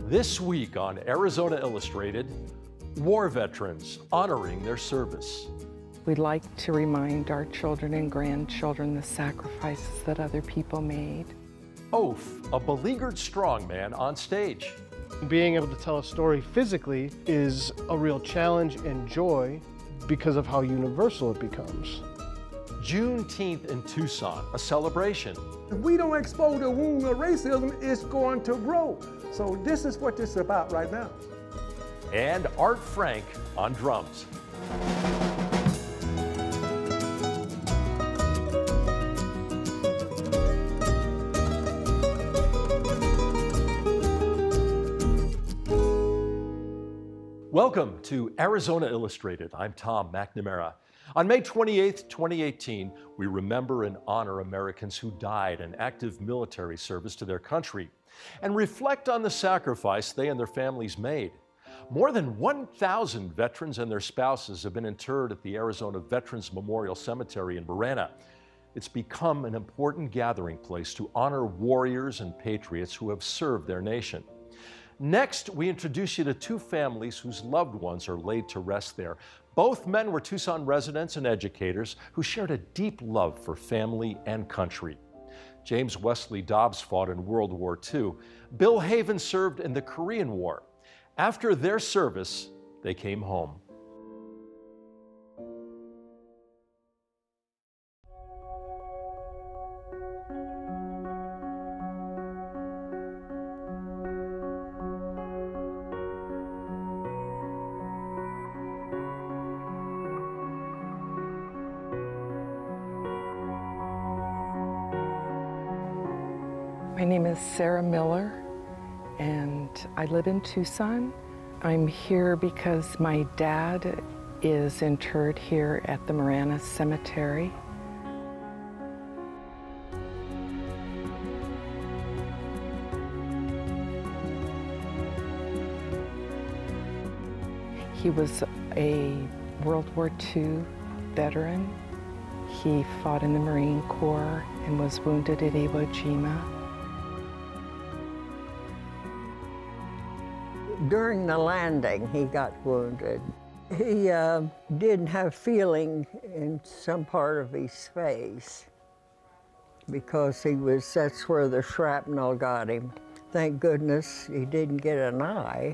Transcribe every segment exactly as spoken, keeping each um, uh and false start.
This week on Arizona Illustrated, war veterans honoring their service. We'd like to remind our children and grandchildren the sacrifices that other people made. Oath, a beleaguered strongman on stage. Being able to tell a story physically is a real challenge and joy because of how universal it becomes. Juneteenth in Tucson, a celebration. If we don't expose the wound of racism, it's going to grow. So this is what this is about right now. And Artt Frank on drums. Welcome to Arizona Illustrated. I'm Tom McNamara. On May twenty-eighth, twenty eighteen, we remember and honor Americans who died in active military service to their country and reflect on the sacrifice they and their families made. More than one thousand veterans and their spouses have been interred at the Arizona Veterans Memorial Cemetery in Marana. It's become an important gathering place to honor warriors and patriots who have served their nation. Next, we introduce you to two families whose loved ones are laid to rest there. Both men were Tucson residents and educators who shared a deep love for family and country. James Wesley Dobbs fought in World War Two. Bill Haven served in the Korean War. After their service, they came home. My name is Sarah Miller, and I live in Tucson. I'm here because my dad is interred here at the Marana Cemetery. He was a World War Two veteran. He fought in the Marine Corps and was wounded at Iwo Jima. During the landing, he got wounded. He uh, didn't have feeling in some part of his face because he was, that's where the shrapnel got him. Thank goodness he didn't get an eye.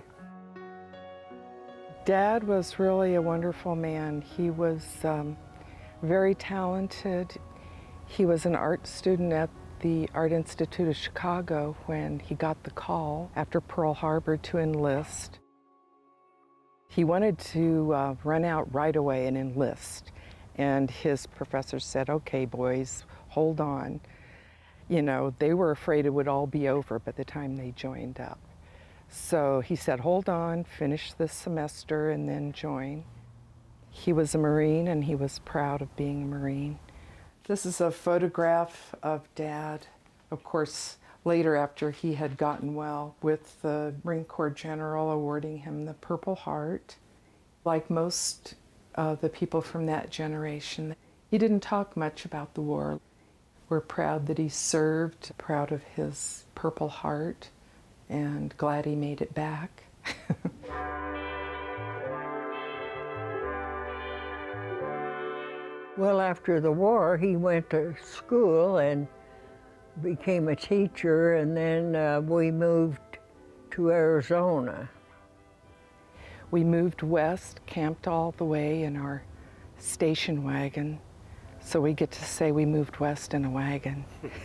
Dad was really a wonderful man. He was um, very talented. He was an art student at the Art Institute of Chicago when he got the call after Pearl Harbor to enlist. He wanted to uh, run out right away and enlist. And his professor said, okay, boys, hold on. You know, they were afraid it would all be over by the time they joined up. So he said, hold on, finish this semester and then join. He was a Marine and he was proud of being a Marine. This is a photograph of Dad, of course, later after he had gotten well, with the Marine Corps General awarding him the Purple Heart. Like most of the people from that generation, he didn't talk much about the war. We're proud that he served, proud of his Purple Heart, and glad he made it back. Well, after the war, he went to school and became a teacher, and then uh, we moved to Arizona. We moved west, camped all the way in our station wagon, so we get to say we moved west in a wagon.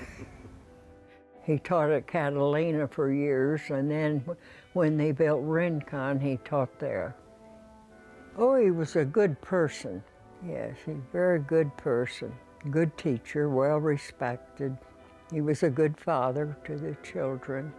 He taught at Catalina for years, and then when they built Rincon, he taught there. Oh, he was a good person. Yes, he's a very good person, good teacher, well respected. He was a good father to the children.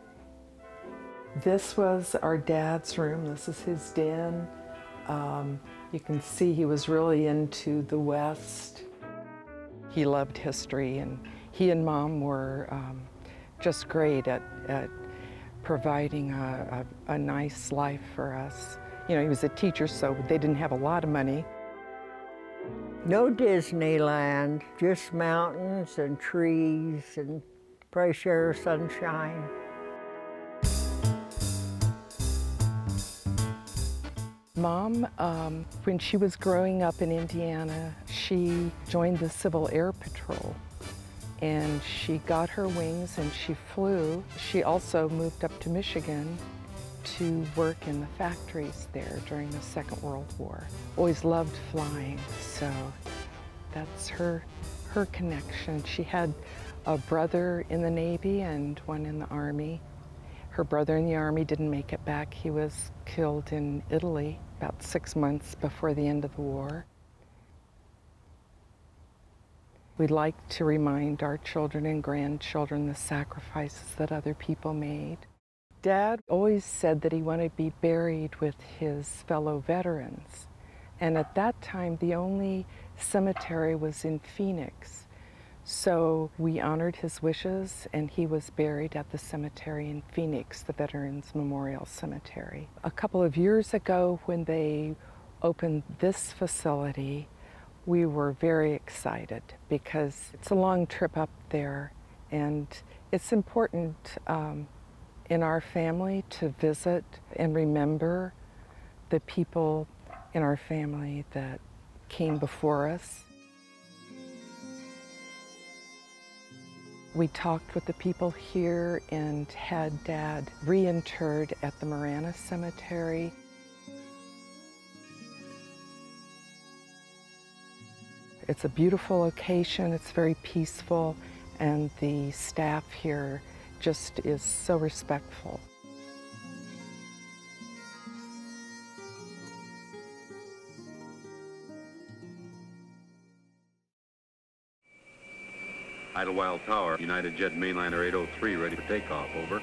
This was our dad's room. This is his den. Um, you can see he was really into the West. He loved history, and he and Mom were um, just great at, at providing a, a, a nice life for us. You know, he was a teacher, so they didn't have a lot of money. No Disneyland, just mountains and trees and fresh air, sunshine. Mom, um, when she was growing up in Indiana, she joined the Civil Air Patrol, and she got her wings and she flew. She also moved up to Michigan to work in the factories there during the Second World War. Always loved flying, so that's her, her connection. She had a brother in the Navy and one in the Army. Her brother in the Army didn't make it back. He was killed in Italy about six months before the end of the war. We like to remind our children and grandchildren the sacrifices that other people made. Dad always said that he wanted to be buried with his fellow veterans. And at that time, the only cemetery was in Phoenix. So we honored his wishes, and he was buried at the cemetery in Phoenix, the Veterans Memorial Cemetery. A couple of years ago, when they opened this facility, we were very excited because it's a long trip up there, and it's important um, in our family to visit and remember the people in our family that came before us. We talked with the people here and had Dad reinterred at the Marana Cemetery. It's a beautiful location, it's very peaceful, and the staff here just is so respectful. Idlewild Tower, United Jet Mainliner eight oh three, ready for takeoff, over.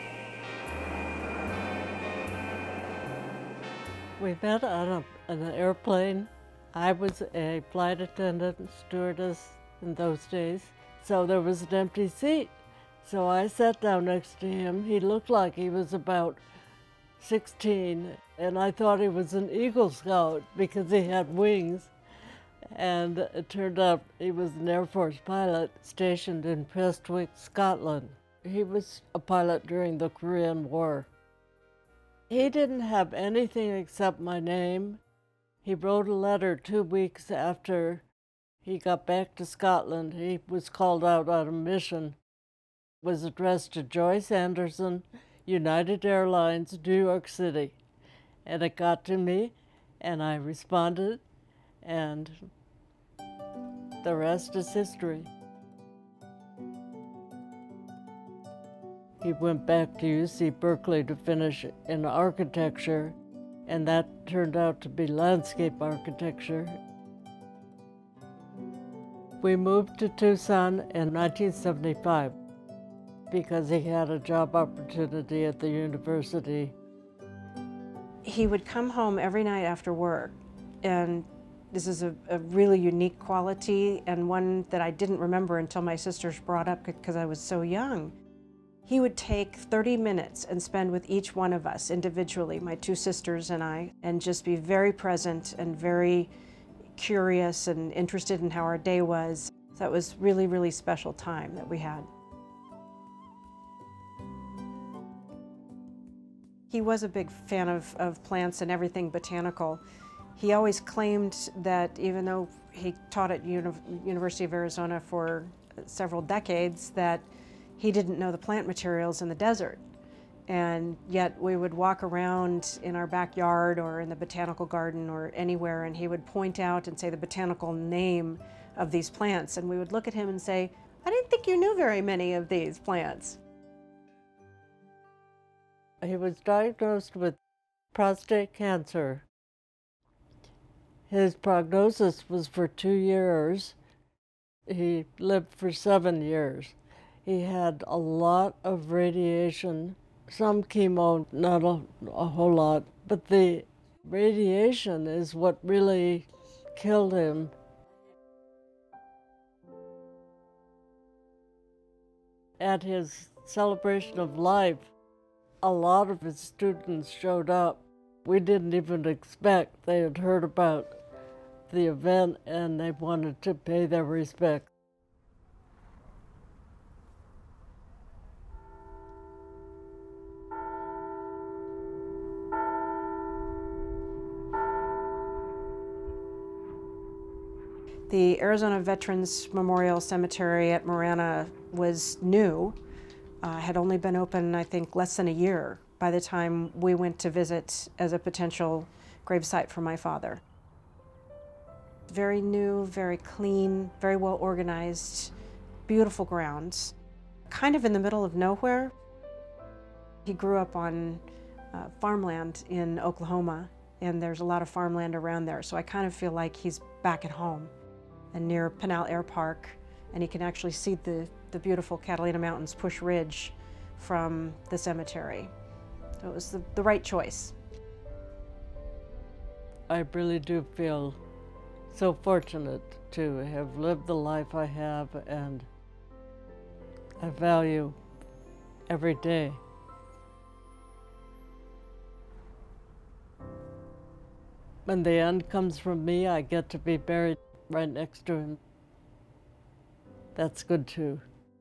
We met on, a, on an airplane. I was a flight attendant, stewardess in those days, so there was an empty seat. So I sat down next to him. He looked like he was about sixteen, and I thought he was an Eagle Scout because he had wings. And it turned out he was an Air Force pilot stationed in Prestwick, Scotland. He was a pilot during the Korean War. He didn't have anything except my name. He wrote a letter two weeks after he got back to Scotland. He was called out on a mission. It was addressed to Joyce Anderson, United Airlines, New York City. And it got to me, and I responded, and the rest is history. He went back to U C Berkeley to finish in architecture, and that turned out to be landscape architecture. We moved to Tucson in nineteen seventy-five because he had a job opportunity at the university. He would come home every night after work, and this is a, a really unique quality and one that I didn't remember until my sisters brought up because I was so young. He would take thirty minutes and spend with each one of us individually, my two sisters and I, and just be very present and very curious and interested in how our day was. That was really, really special time that we had. He was a big fan of, of plants and everything botanical. He always claimed that even though he taught at Uni- University of Arizona for several decades, that he didn't know the plant materials in the desert. And yet we would walk around in our backyard or in the botanical garden or anywhere, and he would point out and say the botanical name of these plants. And we would look at him and say, I didn't think you knew very many of these plants. He was diagnosed with prostate cancer. His prognosis was for two years. He lived for seven years. He had a lot of radiation, some chemo, not a, a whole lot, but the radiation is what really killed him. At his celebration of life, a lot of his students showed up. We didn't even expect. They had heard about the event and they wanted to pay their respects. The Arizona Veterans Memorial Cemetery at Marana was new, uh, had only been open, I think, less than a year by the time we went to visit as a potential gravesite for my father. Very new, very clean, very well organized, beautiful grounds, kind of in the middle of nowhere. He grew up on uh, farmland in Oklahoma, and there's a lot of farmland around there, so I kind of feel like he's back at home and near Pinal Air Park, and he can actually see the, the beautiful Catalina Mountains Push Ridge from the cemetery. So it was the, the right choice. I really do feel so fortunate to have lived the life I have, and I value every day. When the end comes from me, I get to be buried right next to him. That's good too.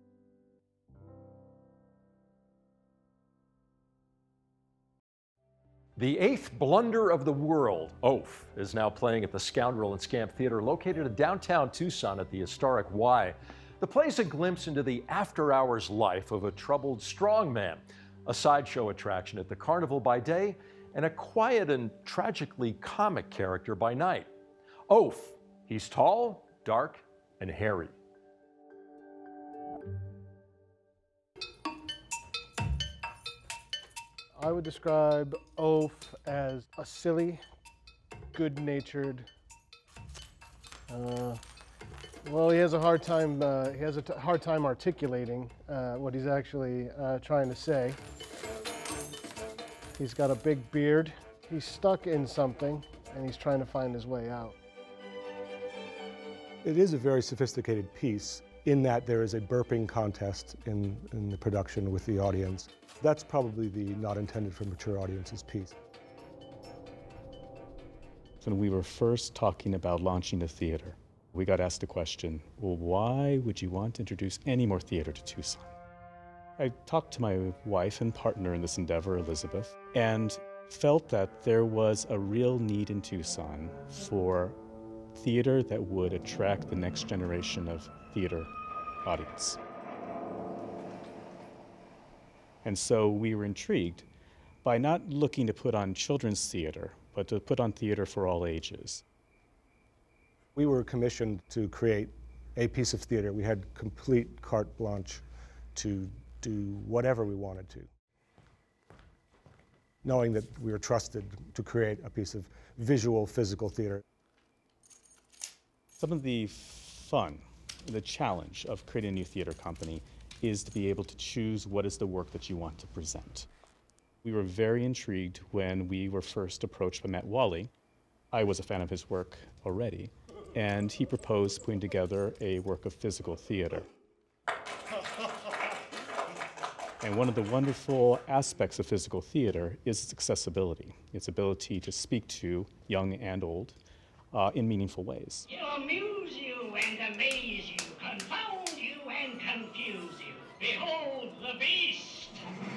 The eighth blunder of the world, Oaf, is now playing at the Scoundrel and Scamp Theater located in downtown Tucson at the historic Y. The play's a glimpse into the after-hours life of a troubled strongman, a sideshow attraction at the carnival by day, and a quiet and tragically comic character by night. Oaf, he's tall, dark, and hairy. I would describe Oaf as a silly, good-natured, uh, well, he has a hard time, uh, he has a t hard time articulating uh, what he's actually uh, trying to say. He's got a big beard, he's stuck in something, and he's trying to find his way out. It is a very sophisticated piece in that there is a burping contest in, in the production with the audience. That's probably the not intended for mature audiences piece. When we were first talking about launching the theater, we got asked the question, well, why would you want to introduce any more theater to Tucson? I talked to my wife and partner in this endeavor, Elizabeth, and felt that there was a real need in Tucson for theater that would attract the next generation of theater audience. And so we were intrigued by not looking to put on children's theater, but to put on theater for all ages. We were commissioned to create a piece of theater. We had complete carte blanche to do whatever we wanted to, knowing that we were trusted to create a piece of visual, physical theater. Some of the fun, the challenge of creating a new theater company is to be able to choose what is the work that you want to present. We were very intrigued when we were first approached by Matt Wally. I was a fan of his work already, and he proposed putting together a work of physical theater. And one of the wonderful aspects of physical theater is its accessibility, its ability to speak to young and old uh, in meaningful ways. He'll amuse you and amaze you, confound you and confuse you. Behold the beast!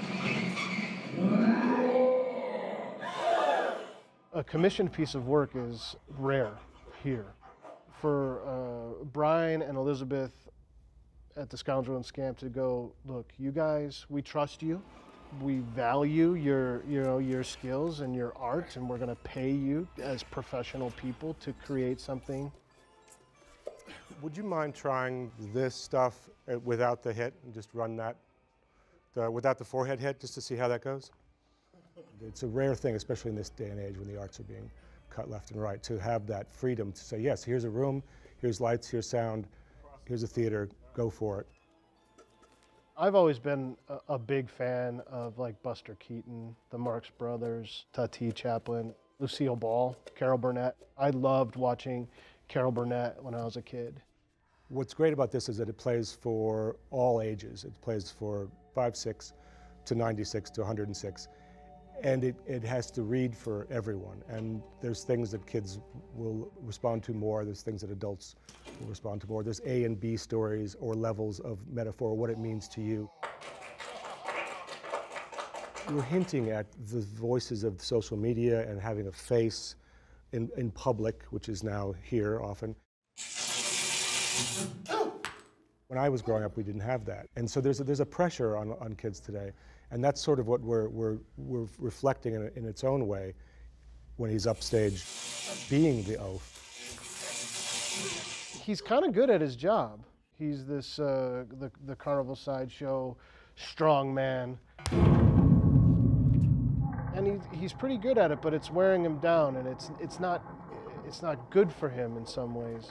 A commissioned piece of work is rare here. For uh, Brian and Elizabeth at the Scoundrel and Scamp to go, look, you guys, we trust you. We value your, you know, your skills and your art, and we're going to pay you as professional people to create something. Would you mind trying this stuff without the hit and just run that, the, without the forehead hit, just to see how that goes? It's a rare thing, especially in this day and age when the arts are being cut left and right, to have that freedom to say, yes, here's a room, here's lights, here's sound, here's a theater, go for it. I've always been a, a big fan of like Buster Keaton, the Marx Brothers, Tati Chaplin, Lucille Ball, Carol Burnett. I loved watching Carol Burnett when I was a kid. What's great about this is that it plays for all ages. It plays for five, six to ninety-six to one hundred six. And it, it has to read for everyone. And there's things that kids will respond to more. There's things that adults will respond to more. There's A and B stories or levels of metaphor, what it means to you. We're hinting at the voices of social media and having a face in, in public, which is now here often. When I was growing up, we didn't have that. And so there's a, there's a pressure on, on kids today. And that's sort of what we're, we're, we're reflecting in, in its own way when he's upstage being the oaf. He's kind of good at his job. He's this, uh, the, the carnival sideshow strong man. And he, he's pretty good at it, but it's wearing him down, and it's, it's, not, it's not good for him in some ways.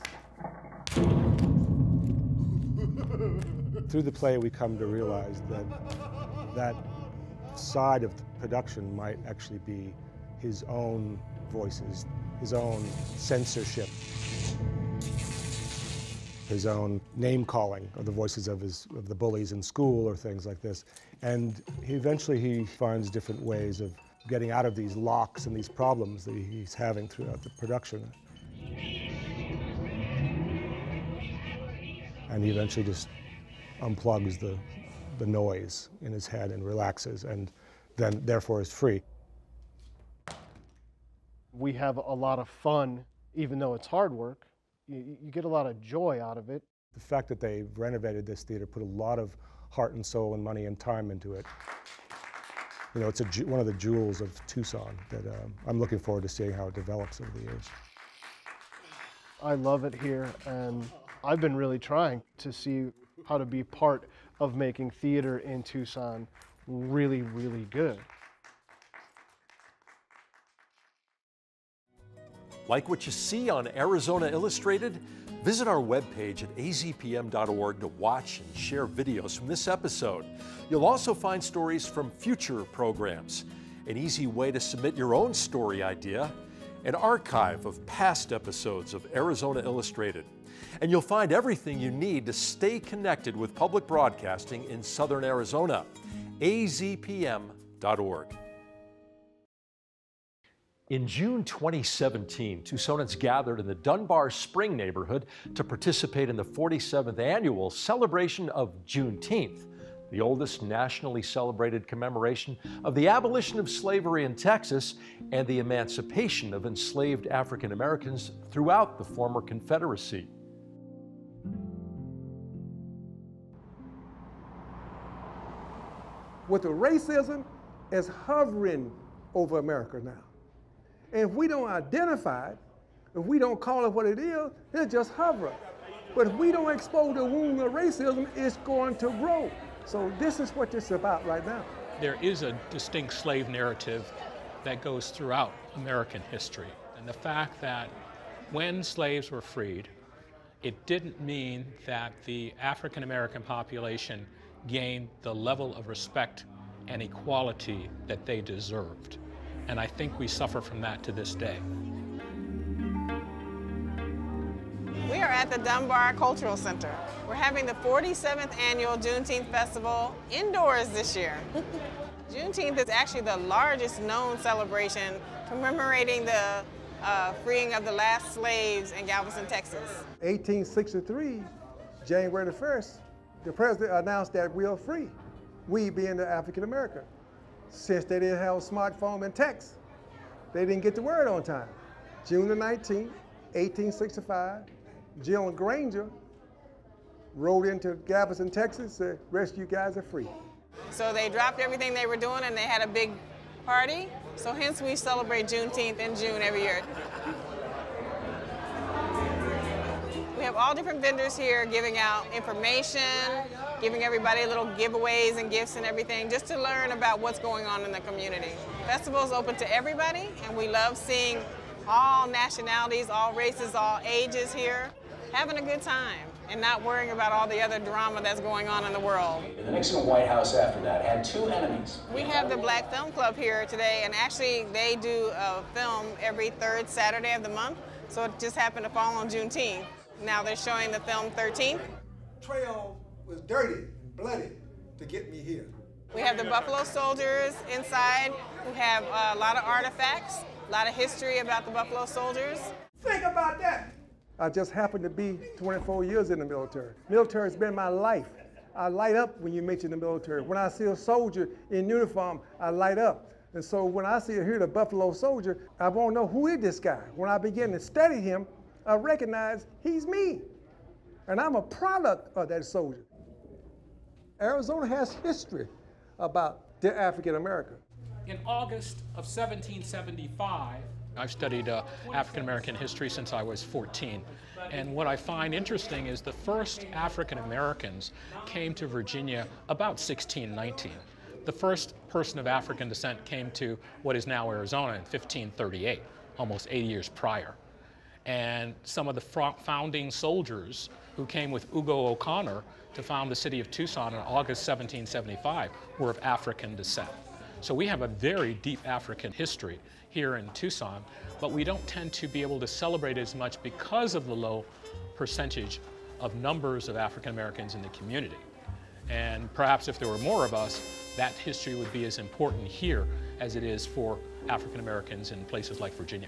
Through the play, we come to realize that that side of the production might actually be his own voices, his own censorship, his own name-calling of the voices of, his, of the bullies in school or things like this. And he, eventually he finds different ways of getting out of these locks and these problems that he's having throughout the production. And he eventually just unplugs the, the noise in his head and relaxes, and then therefore is free. We have a lot of fun, even though it's hard work. You, you get a lot of joy out of it. The fact that they renovated this theater put a lot of heart and soul and money and time into it. You know, it's a, one of the jewels of Tucson that um, I'm looking forward to seeing how it develops over the years. I love it here, and I've been really trying to see how to be part of making theater in Tucson really, really good. Like what you see on Arizona Illustrated? Visit our webpage at a z p m dot org to watch and share videos from this episode. You'll also find stories from future programs, an easy way to submit your own story idea, an archive of past episodes of Arizona Illustrated. And you'll find everything you need to stay connected with public broadcasting in Southern Arizona. a z p m dot org. In June twenty seventeen, Tucsonans gathered in the Dunbar Spring neighborhood to participate in the forty-seventh annual celebration of Juneteenth, the oldest nationally celebrated commemoration of the abolition of slavery in Texas and the emancipation of enslaved African Americans throughout the former Confederacy. With the racism is hovering over America now. And if we don't identify it, if we don't call it what it is, it'll just hover. But if we don't expose the wound of racism, it's going to grow. So this is what this is about right now. There is a distinct slave narrative that goes throughout American history. And the fact that when slaves were freed, it didn't mean that the African American population gained the level of respect and equality that they deserved. And I think we suffer from that to this day. We are at the Dunbar Cultural Center. We're having the forty-seventh annual Juneteenth Festival indoors this year. Juneteenth is actually the largest known celebration commemorating the uh, freeing of the last slaves in Galveston, Texas. eighteen sixty-three, January the first, the president announced that we are free, we being the African American. Since they didn't have a smartphone and text, they didn't get the word on time. June the nineteenth, eighteen sixty-five, General Granger rode into Galveston, Texas, and said, rest you guys are free. So they dropped everything they were doing and they had a big party. So hence we celebrate Juneteenth in June every year. We have all different vendors here giving out information, giving everybody little giveaways and gifts and everything, just to learn about what's going on in the community. The festival is open to everybody, and we love seeing all nationalities, all races, all ages here, having a good time and not worrying about all the other drama that's going on in the world. The Nixon White House after that had two enemies. We have the Black Film Club here today, and actually they do a film every third Saturday of the month, so it just happened to fall on Juneteenth. Now they're showing the film thirteenth. Trail was dirty and bloody to get me here. We have the Buffalo Soldiers inside who have a lot of artifacts, a lot of history about the Buffalo Soldiers. Think about that. I just happened to be twenty-four years in the military. Military has been my life. I light up when you mention the military. When I see a soldier in uniform, I light up. And so when I see here the Buffalo Soldier, I want to know who is this guy. When I begin to study him, I recognize he's me. And I'm a product of that soldier. Arizona has history about the African American. In August of seventeen seventy-five, I've studied uh, African American history since I was fourteen. And what I find interesting is the first African Americans came to Virginia about sixteen nineteen. The first person of African descent came to what is now Arizona in fifteen thirty-eight, almost eighty years prior. And some of the founding soldiers who came with Ugo O'Connor to found the city of Tucson in August seventeen seventy-five were of African descent. So we have a very deep African history here in Tucson, but we don't tend to be able to celebrate as much because of the low percentage of numbers of African Americans in the community. And perhaps if there were more of us, that history would be as important here as it is for African Americans in places like Virginia.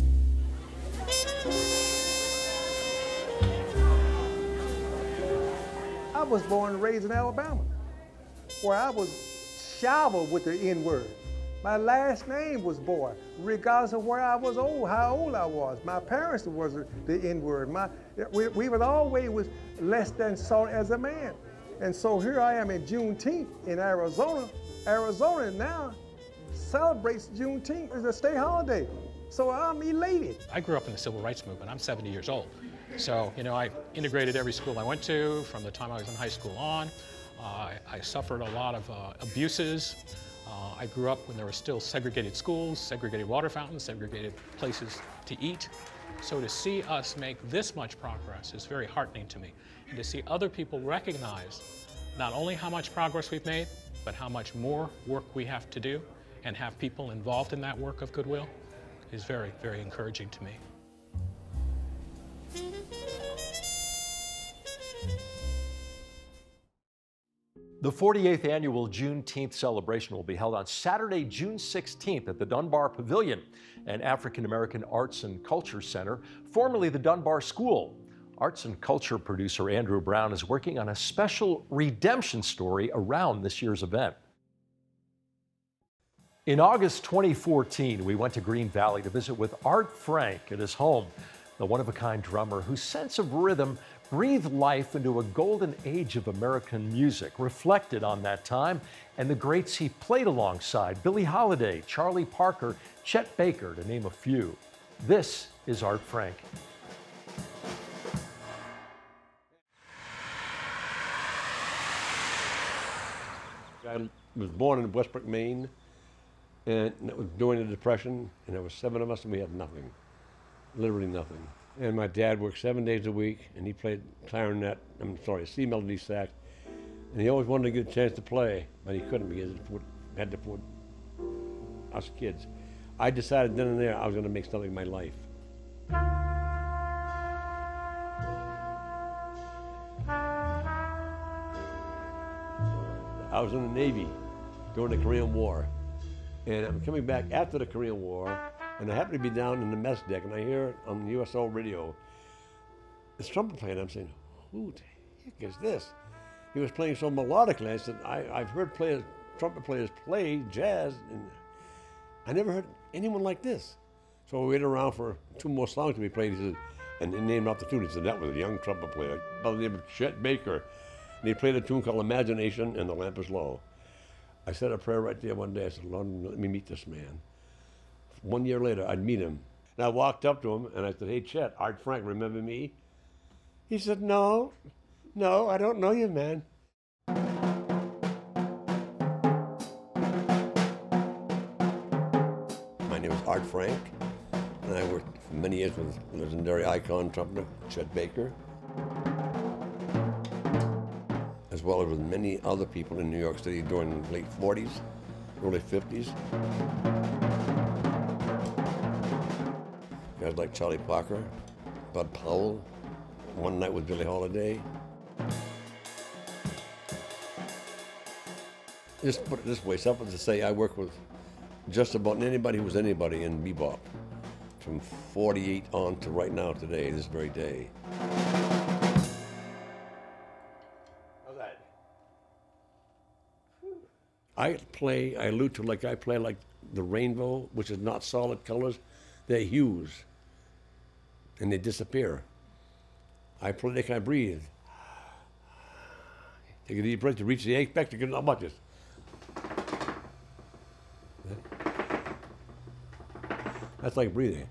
I was born and raised in Alabama, where I was showered with the N-word. My last name was Boy, regardless of where I was old, how old I was. My parents was the N-word. My, we, we was always less than salt as a man. And so here I am in Juneteenth in Arizona. Arizona now celebrates Juneteenth as a state holiday. So I'm elated. I grew up in the civil rights movement. I'm seventy years old. So, you know, I integrated every school I went to from the time I was in high school on. Uh, I, I suffered a lot of uh, abuses. Uh, I grew up when there were still segregated schools, segregated water fountains, segregated places to eat. So to see us make this much progress is very heartening to me. And to see other people recognize not only how much progress we've made, but how much more work we have to do and have people involved in that work of goodwill is very, very encouraging to me. The forty-eighth annual Juneteenth celebration will be held on Saturday, June sixteenth at the Dunbar Pavilion, an African American Arts and Culture Center, formerly the Dunbar School. Arts and Culture producer Andrew Brown is working on a special redemption story around this year's event. In August twenty fourteen, we went to Green Valley to visit with Art Frank at his home, the one-of-a-kind drummer whose sense of rhythm breathed life into a golden age of American music, reflected on that time and the greats he played alongside, Billie Holiday, Charlie Parker, Chet Baker, to name a few. This is Art Frank. I was born in Westbrook, Maine, and it was during the Depression, and there were seven of us, and we had nothing, literally nothing. And my dad worked seven days a week, and he played clarinet, I'm sorry, C melody sax, and he always wanted to get a chance to play, but he couldn't because he had to put us kids. I decided then and there I was going to make something of my life. I was in the Navy during the Korean War, and I'm coming back after the Korean War, and I happen to be down in the mess deck, and I hear on the U S O radio, this trumpet playing. I'm saying, who the heck is this? He was playing so melodically. I said, I, I've heard players, trumpet players play jazz, and I never heard anyone like this. So we waited around for two more songs to be played. He said, and he named off the tune. He said, that was a young trumpet player by the name of Chet Baker. And he played a tune called Imagination and the Lamp is Low. I said a prayer right there one day. I said, Lord, let me meet this man. One year later, I'd meet him. And I walked up to him and I said, hey, Chet, Art Frank, remember me? He said, no, no, I don't know you, man. My name is Art Frank, and I worked for many years with legendary icon trumpeter Chet Baker, as well as with many other people in New York City during the late forties, early fifties. Guys like Charlie Parker, Bud Powell, One Night with Billie Holiday. Just put it this way, something to say, I work with just about anybody who was anybody in bebop, from forty-eight on to right now today, this very day. I play, I allude to like I play like the rainbow, which is not solid colors, they're hues, and they disappear. I play, they can't breathe. Take a deep breath to reach the apex, you can not much it. That's like breathing.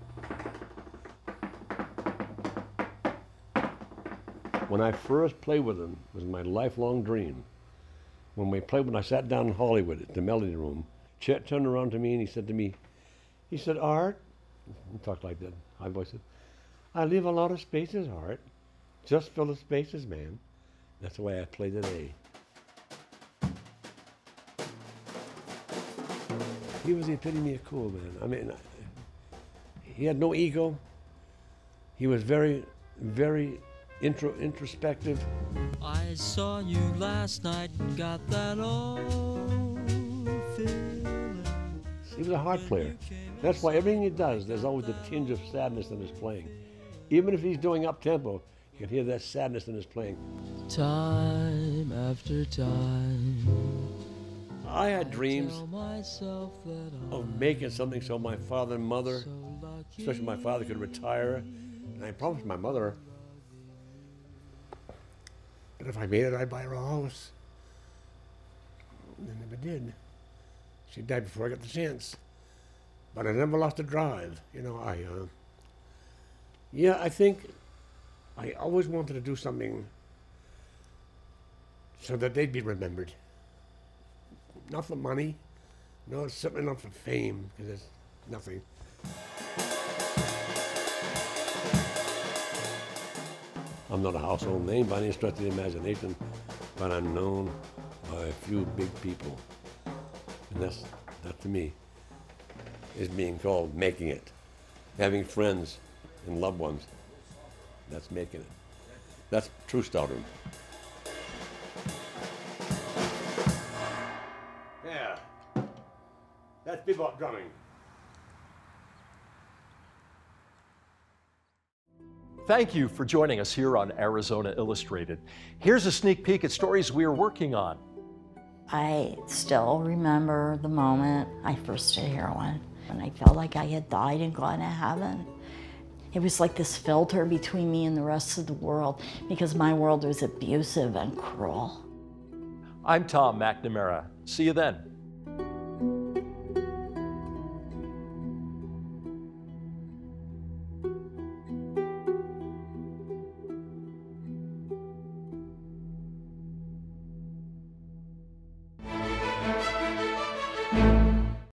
When I first played with him, it was my lifelong dream. When we played, when I sat down in Hollywood at the Melody Room, Chet turned around to me and he said to me, he said, Artt, he talked like that, high voice, said, I leave a lot of spaces, Artt. Just fill the spaces, man. That's the way I play today. He was the epitome of cool, man. I mean, he had no ego. He was very, very intro, introspective. I saw you last night and got that old feeling. He was a heart player. That's why everything he does, there's always a tinge of sadness in his playing. Even if he's doing up-tempo, you can hear that sadness in his playing. Time after time, I had dreams of making something so my father and mother, especially my father, could retire. And I promised my mother that if I made it, I'd buy her a house. And I never did. She died before I got the chance. But I never lost a drive. You know, I, uh, yeah, I think I always wanted to do something so that they'd be remembered. Not for money, no, it's certainly not for fame, because it's nothing. I'm not a household name by any stretch of the imagination, but I'm known by a few big people. And that's, that to me, is being called making it. Having friends and loved ones, that's making it. That's true stardom. Yeah, that's bebop drumming. Thank you for joining us here on Arizona Illustrated. Here's a sneak peek at stories we are working on. I still remember the moment I first did heroin, and I felt like I had died and gone to heaven. It was like this filter between me and the rest of the world, because my world was abusive and cruel. I'm Tom McNamara. See you then.